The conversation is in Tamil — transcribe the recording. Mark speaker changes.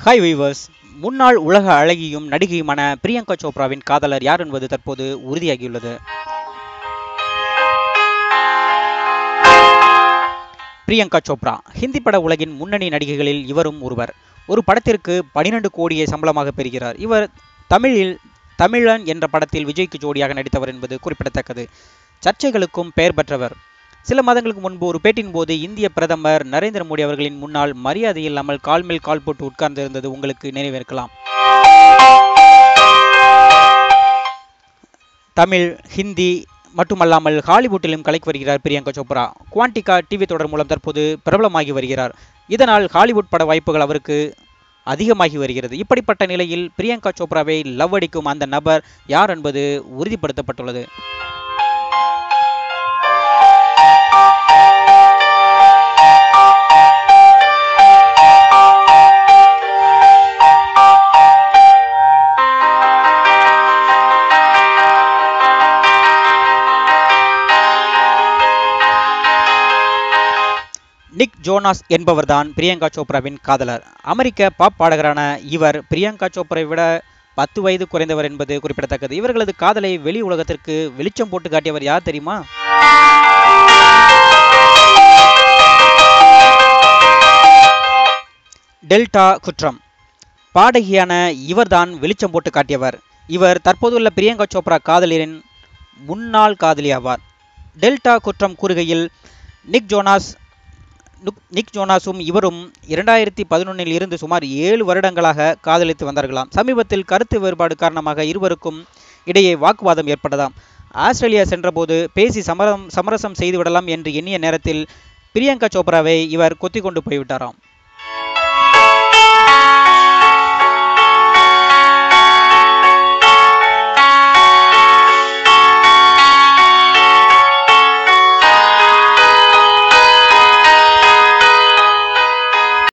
Speaker 1: Hi viewers. முன்னாள் உலக அழகியும் நடிகையுமான பிரியங்கா சோப்ராவின் காதலர் யார் என்பது தற்போது உறுதியாகியுள்ளது. பிரியங்கா சோப்ரா ஹிந்தி பட உலகின் முன்னணி நடிகைகளில் இவரும் ஒருவர். ஒரு படத்திற்கு 12 கோடியை சம்பளமாக பெறுகிறார். இவர் தமிழன் என்ற படத்தில் விஜய்க்கு ஜோடியாக நடித்தவர் என்பது குறிப்பிடத்தக்கது. சர்ச்சைகளுக்கும் பெயர் பெற்றவர். சில மாதங்களுக்கு முன்பு ஒரு பேட்டியின் போது இந்திய பிரதமர் நரேந்திர மோடி அவர்களின் முன்னால் மரியாதை இல்லாமல் கால் மேல் கால் போட்டு உட்கார்ந்திருந்தது உங்களுக்கு நினைவிருக்கலாம். தமிழ், ஹிந்தி மட்டுமல்லாமல் ஹாலிவுட்டிலும் கலைக்கு வருகிறார் பிரியங்கா சோப்ரா. குவாண்டிகா டிவி தொடர் மூலம் தற்போது பிரபலமாகி வருகிறார். இதனால் ஹாலிவுட் பட வாய்ப்புகள் அவருக்கு அதிகமாகி வருகிறது. இப்படிப்பட்ட நிலையில் பிரியங்கா சோப்ராவை லவ் அடிக்கும் அந்த நபர் யார் என்பது உறுதிப்படுத்தப்பட்டுள்ளது. நிக் ஜோனாஸ் என்பவர்தான் பிரியங்கா சோப்ராவின் காதலர். அமெரிக்க பாப் பாடகரான இவர் பிரியங்கா சோப்ராவை விட 10 வயது குறைந்தவர் என்பது குறிப்பிடத்தக்கது. இவர்களது காதலை வெளி உலகத்திற்கு வெளிச்சம் போட்டு காட்டியவர் யார் தெரியுமா? டெல்டா குற்றம் பாடகியான இவர்தான் வெளிச்சம் போட்டு காட்டியவர். இவர் தற்போதுள்ள பிரியங்கா சோப்ரா காதலரின் முன்னாள் காதலி ஆவார். டெல்டா குற்றம் கூறுகையில் நிக் ஜோனாஸும் இவரும் 2011 இருந்து சுமார் 7 வருடங்களாக காதலித்து வந்தார்களாம். சமீபத்தில் கருத்து வேறுபாடு காரணமாக இருவருக்கும் இடையே வாக்குவாதம் ஏற்பட்டதாம். ஆஸ்திரேலியா சென்றபோது பேசி சமரசம் செய்துவிடலாம் என்று எண்ணிய நேரத்தில் பிரியங்கா சோப்ராவை இவர் கொத்தி கொண்டு போய்விட்டாராம்.